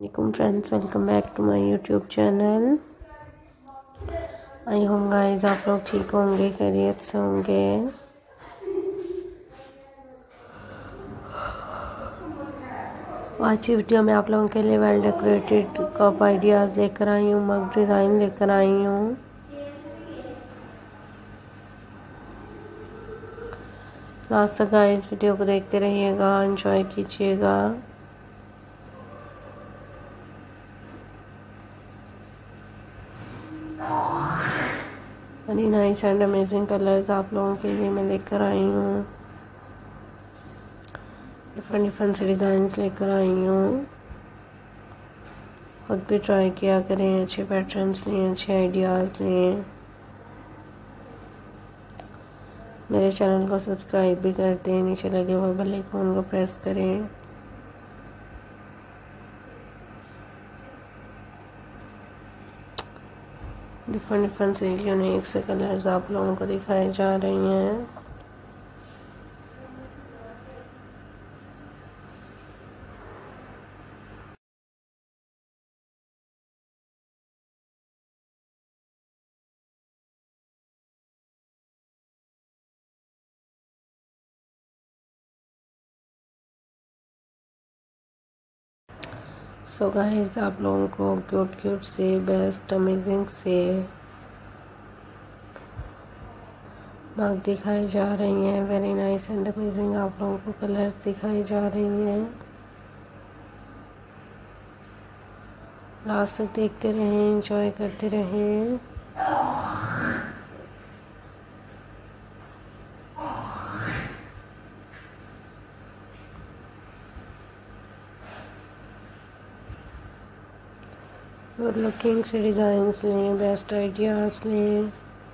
वालेकुम friends, welcome back to my YouTube channel. I hope guys आप लोग ठीक होंगे, खैरियत से होंगे। आज की वीडियो में आप लोगों के लिए वेल डेकोरेटेड कप आइडियाज़ लेकर आई हूँ, मग डिज़ाइन लेकर आई हूँ। लास्ट तक गाइस वीडियो को देखते रहिएगा, एंजॉय कीजिएगा। Very nice and amazing colours आप लोगों के लिए मैं लेकर आई हूँ। डिफरेंट से डिज़ाइंस लेकर आई हूँ। खुद भी ट्राई किया करें, अच्छे पैटर्न्स लें, अच्छे आइडियाज़ लें। मेरे चैनल को सब्सक्राइब भी कर दें, नीचे लगे हुए बेल आइकन को प्रेस करें। डिफरेंट से यूनिक से कलर्स आप लोगों को दिखाए जा रही हैं। सो गाइस आप लोगों को क्यूट से बेस्ट अमेजिंग से मग दिखाई जा रही हैं। वेरी नाइस एंड अमेजिंग आप लोगों को कलर्स दिखाई जा रही हैं। लास्ट तक देखते रहें, एंजॉय करते रहें। गुड लुकिंग से डिज़ाइंस लें, बेस्ट आइडियाज़ लें।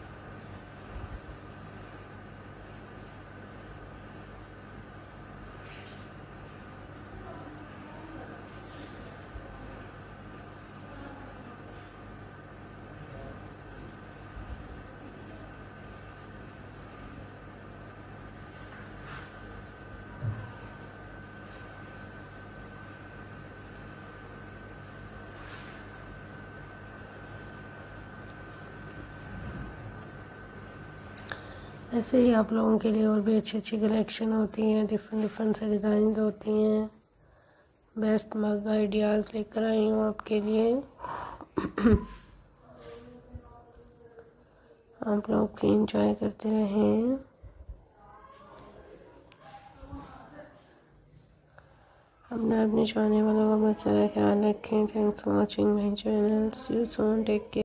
ऐसे ही आप लोगों के लिए और भी अच्छी कलेक्शन होती हैं, डिफरेंट से डिज़ाइन होती हैं। बेस्ट मग आइडियाज़ लेकर आई हूँ आपके लिए। आप लोग प्लीज एंजॉय करते रहें। अपने चाहने वालों का बहुत सारा ख्याल रखें। Thanks for watching my channel. See you soon, take care.